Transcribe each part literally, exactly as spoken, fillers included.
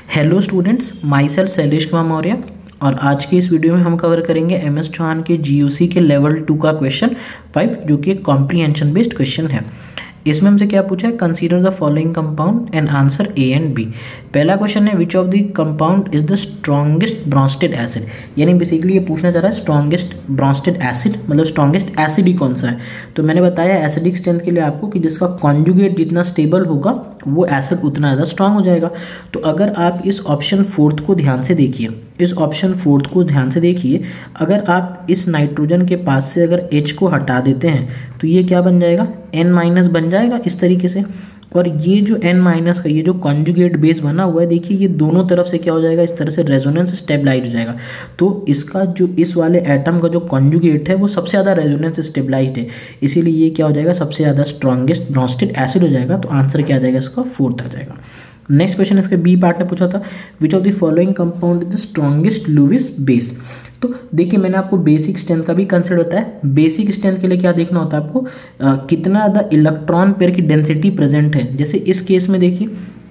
Hello students, myself Shailesh Kumar Maurya और आज के इस वीडियो में हम कवर करेंगे एम एस चौहान के जीयूसी के लेवल टू का क्वेश्चन फाइव, जो कि एक कॉम्प्रीहेंशन बेस्ड क्वेश्चन है। इसमें हमसे क्या पूछा है, consider the following compound and answer A and B. पहला क्वेश्चन है which of the compound is the strongest Bronsted acid, यानी बेसिकली ये पूछना चाह रहा है स्ट्रॉन्गेस्ट ब्रॉन्स्टेड एसिड मतलब स्ट्रॉन्गेस्ट एसिड ही कौन सा है। तो मैंने बताया एसिडिक स्ट्रेंथ के लिए आपको कि जिसका कॉन्जुगेट जितना स्टेबल होगा वो एसिड उतना ज़्यादा स्ट्रांग हो जाएगा। तो अगर आप इस ऑप्शन फोर्थ को ध्यान से देखिए, इस ऑप्शन फोर्थ को ध्यान से देखिए, अगर आप इस नाइट्रोजन के पास से अगर H को हटा देते हैं तो ये क्या बन जाएगा, N माइनस बन जाएगा इस तरीके से। और ये जो N माइनस का ये जो कॉन्जुगेट बेस बना हुआ है, देखिए ये दोनों तरफ से क्या हो जाएगा, इस तरह से रेजोनेंस स्टेबलाइज हो जाएगा। तो इसका जो इस वाले एटम का जो कॉन्जुगेट है वो सबसे ज़्यादा रेजोनेंस स्टेबलाइज्ड है, इसीलिए ये क्या हो जाएगा, सबसे ज़्यादा स्ट्रॉन्गेस्ट ब्रॉन्स्टेड एसिड हो जाएगा। तो आंसर क्या आ जाएगा, इसका फोर्थ आ जाएगा। नेक्स्ट क्वेश्चन इसके बी पार्ट ने पूछा था which of the following compound is the strongest Lewis base. तो देखिए मैंने आपको बेसिक स्ट्रेंथ का भी कंसिडर होता है। बेसिक स्ट्रेंथ के लिए क्या देखना होता है आपको, आ, कितना द इलेक्ट्रॉन पेयर की डेंसिटी प्रेजेंट है। जैसे इस केस में देखिए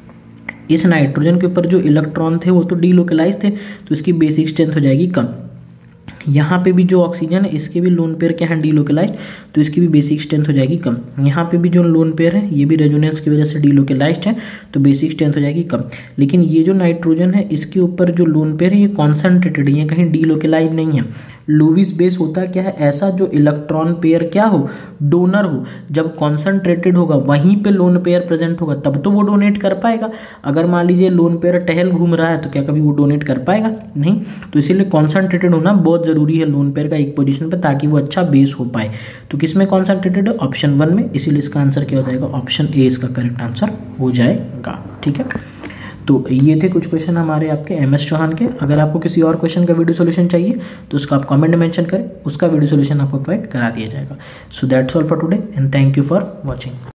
इस नाइट्रोजन के ऊपर जो इलेक्ट्रॉन थे वो तो डीलोकलाइज थे, तो इसकी बेसिक स्ट्रेंथ हो जाएगी कम। यहाँ पे भी जो ऑक्सीजन है इसके भी लोन पेयर क्या है, डीलोकलाइज, तो इसकी भी बेसिक स्ट्रेंथ हो जाएगी कम। यहाँ पे भी जो लोन पेयर है ये भी रेजोनेंस की वजह से डीलोकलाइज्ड है, तो बेसिक स्ट्रेंथ हो जाएगी कम। लेकिन ये जो नाइट्रोजन है इसके ऊपर जो लोन पेयर है ये कॉन्सेंट्रेटेड है, ये कहीं डीलोकलाइज नहीं है। लुईस बेस होता क्या है, ऐसा जो इलेक्ट्रॉन पेयर क्या हो, डोनर हो। जब कॉन्सेंट्रेटेड होगा वहीं पे लोन पेयर प्रेजेंट होगा तब तो वो डोनेट कर पाएगा। अगर मान लीजिए लोन पेयर टहल घूम रहा है तो क्या कभी वो डोनेट कर पाएगा, नहीं। तो इसीलिए कॉन्सेंट्रेटेड होना बहुत जरूरी है लोन पेयर का एक पोजीशन पे, ताकि वो अच्छा बेस हो पाए। तो किसमें कॉन्सेंट्रेटेड है, ऑप्शन वन में, इसीलिए इसका आंसर क्या हो जाएगा, ऑप्शन ए इसका करेक्ट आंसर हो जाएगा। ठीक है, तो ये थे कुछ क्वेश्चन हमारे आपके एम एस चौहान के। अगर आपको किसी और क्वेश्चन का वीडियो सॉल्यूशन चाहिए तो उसका आप कमेंट में मेंशन करें, उसका वीडियो सॉल्यूशन आपको प्रोवाइड करा दिया जाएगा। So that's all for today and thank you for watching.